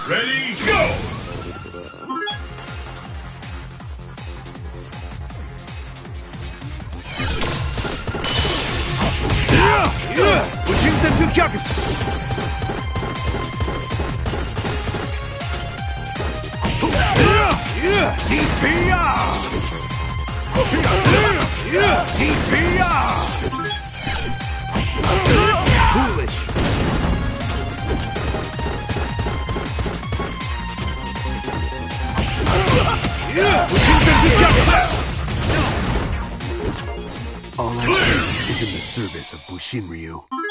Ready, go! Bushin Senpu Kyaku! Foolish! Bushin Senpu Kyaku! All I do is in the service of Bushin Ryu.